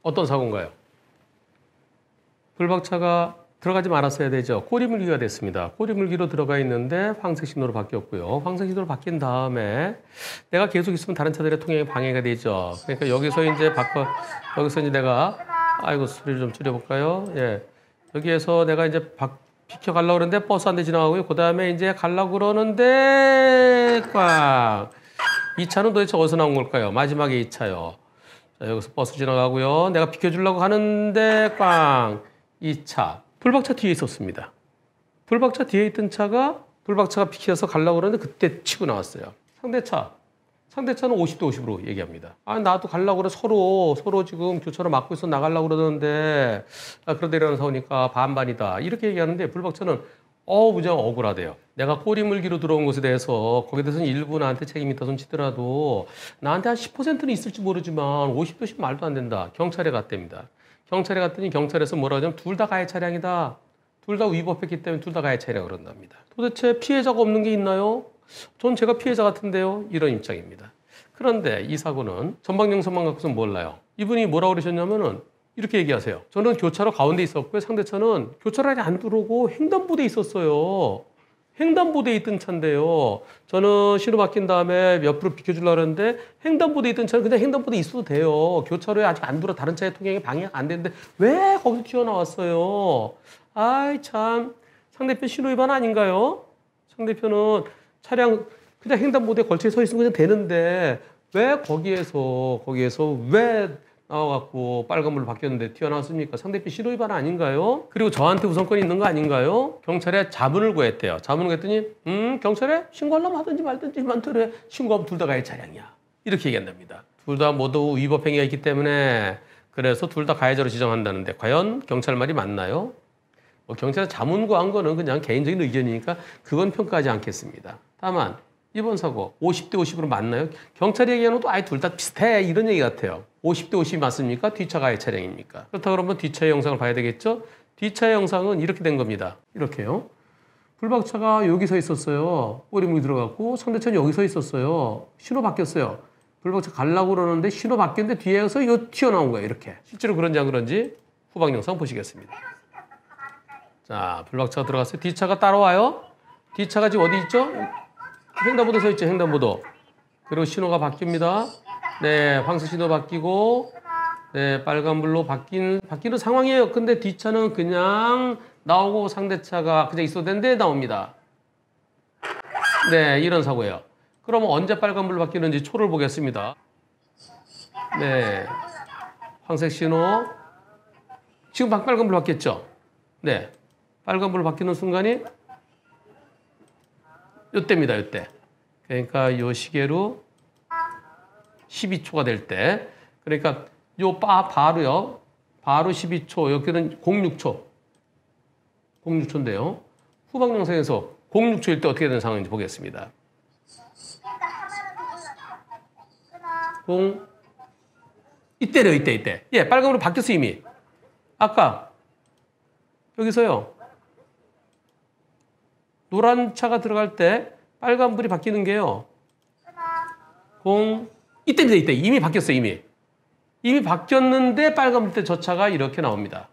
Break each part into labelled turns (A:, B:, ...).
A: 어떤 사고인가요? 불박차가 들어가지 말았어야 되죠. 꼬리물기가 됐습니다. 꼬리물기로 들어가 있는데 황색 신호로 바뀌었고요. 황색 신호로 바뀐 다음에 내가 계속 있으면 다른 차들의 통행에 방해가 되죠. 그러니까 여기서 이제 내가 아이고 소리를 좀 줄여볼까요? 예, 여기에서 내가 이제 비켜 가려고 그러는데 버스 한 대 지나가고요. 그 다음에 이제 가려고 그러는데 꽉! 이 차는 도대체 어디서 나온 걸까요? 마지막에 이 차요. 자, 여기서 버스 지나가고요. 내가 비켜주려고 하는데 꽝! 이 차. 불박차 뒤에 있었습니다. 불박차 뒤에 있던 차가 불박차가 비켜서 가려고 그러는데 그때 치고 나왔어요. 상대차는 50대 50으로 얘기합니다. 아, 나도 가려고 그래. 서로 지금 교차로 막고 있어 나가려고 그러는데 그러다 일어나는 사고니까 반반이다. 이렇게 얘기하는데 불박차는 무지하게 억울하대요. 내가 꼬리물기로 들어온 것에 대해서 거기에 대해서는 일부 나한테 책임이 있다 손 치더라도 나한테 한 10%는 있을지 모르지만 50도씩 말도 안 된다. 경찰에 갔답니다. 경찰에 갔더니 경찰에서 뭐라고 하냐면 둘 다 가해 차량이다. 둘 다 위법했기 때문에 둘 다 가해 차량이라고 그런답니다. 도대체 피해자가 없는 게 있나요? 전 제가 피해자 같은데요. 이런 입장입니다. 그런데 이 사고는 전방영상만 갖고서는 몰라요. 이분이 뭐라고 그러셨냐면은 이렇게 얘기하세요. 저는 교차로 가운데 있었고요. 상대차는 교차로 안에 안 들어오고 횡단보도에 있었어요. 횡단보도에 있던 차인데요. 저는 신호 바뀐 다음에 옆으로 비켜주려고 하는데 횡단보도에 있던 차는 그냥 횡단보도에 있어도 돼요. 교차로에 아직 안 들어 다른 차의 통행에 방해가 안 되는데 왜 거기서 튀어나왔어요? 아이 참 상대편 신호 위반 아닌가요? 상대편은 차량 그냥 횡단보도에 걸쳐 서 있으면 그냥 되는데 왜 거기에서 왜 나와갖고 빨간불로 바뀌었는데 튀어나왔습니까? 상대편 신호 위반 아닌가요? 그리고 저한테 우선권이 있는 거 아닌가요? 경찰에 자문을 구했대요. 자문을 구했더니 경찰에 신고하려면 하든지 말든지 많더래. 신고하면 둘 다 가해 차량이야. 이렇게 얘기한답니다. 둘 다 모두 위법 행위가 있기 때문에 그래서 둘 다 가해자로 지정한다는데 과연 경찰 말이 맞나요? 경찰에 자문 구한 거는 그냥 개인적인 의견이니까 그건 평가하지 않겠습니다. 다만 이번 사고 50대 50으로 맞나요? 경찰이 얘기하는 것도 아예 둘 다 비슷해 이런 얘기 같아요. 50대 50이 맞습니까? 뒷차 가해 차량입니까? 그렇다 그러면 뒷차의 영상을 봐야 되겠죠? 뒷차의 영상은 이렇게 된 겁니다. 이렇게요. 불박차가 여기 서 있었어요. 꼬리물이 들어갔고 상대차는 여기 서 있었어요. 신호 바뀌었어요. 불박차 가려고 그러는데 신호 바뀌었는데 뒤에서 이거 튀어나온 거예요. 이렇게. 실제로 그런지 안 그런지 후방 영상 보시겠습니다. 자, 불박차가 들어갔어요. 뒷차가 따라와요. 뒷차가 지금 어디 있죠? 횡단보도 서 있죠, 횡단보도. 그리고 신호가 바뀝니다. 네, 황색 신호 바뀌고, 네, 빨간불로 바뀌는 상황이에요. 근데 뒷차는 그냥 나오고 상대차가 그냥 있어도 되는데 나옵니다. 네, 이런 사고예요. 그러면 언제 빨간불로 바뀌는지 초를 보겠습니다. 네, 황색 신호. 지금 빨간불로 바뀌었죠? 네, 빨간불로 바뀌는 순간이 요때입니다, 요때. 그러니까 요 시계로 12초가 될 때. 그러니까 요 바로요. 바로 12초. 여기는 06초. 06초인데요. 후방 영상에서 06초일 때 어떻게 되는 상황인지 보겠습니다. 이때래요, 이때. 예, 빨간불로 바뀌었어, 이미. 아까 여기서요. 노란 차가 들어갈 때 빨간불이 바뀌는 게요. 이때입니다, 이때. 이미 바뀌었어요, 이미. 이미 바뀌었는데 빨간불 때 저 차가 이렇게 나옵니다.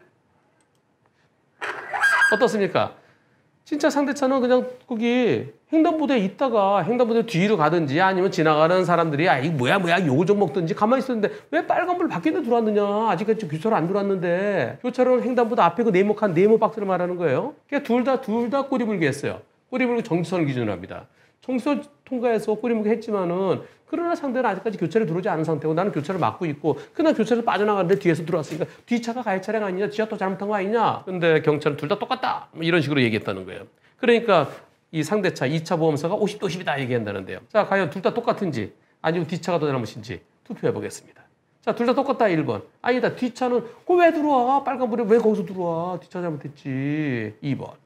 A: 어떻습니까? 진짜 상대차는 그냥 거기 횡단보도에 있다가 횡단보도 뒤로 가든지 아니면 지나가는 사람들이 이거 뭐야 요거 좀 먹든지 가만히 있었는데 왜 빨간불 바뀌는데 들어왔느냐. 아직까지 교차로 안 들어왔는데 교차로는 횡단보도 앞에 그 네모칸 네모 박스를 말하는 거예요. 그러니까 둘 다 꼬리물기 했어요. 꼬리물기 정지선을 기준으로 합니다. 정지선 통과해서 꼬리물기 했지만은 그러나 상대는 아직까지 교차로에 들어오지 않은 상태고 나는 교차를 막고 있고 그날 교차에서 빠져나가는데 뒤에서 들어왔으니까 뒷차가 가해 차량 아니냐? 지가 또 잘못한 거 아니냐? 근데 경찰은 둘 다 똑같다. 이런 식으로 얘기했다는 거예요. 그러니까 이 상대차 2차 보험사가 50대 50이다 얘기한다는데요. 자, 과연 둘 다 똑같은지 아니면 뒷차가 더 잘못인지 투표해 보겠습니다. 자, 둘 다 똑같다 1번. 아니다. 뒷차는 왜 들어와? 빨간불에 왜 거기서 들어와? 뒷차 잘못했지. 2번.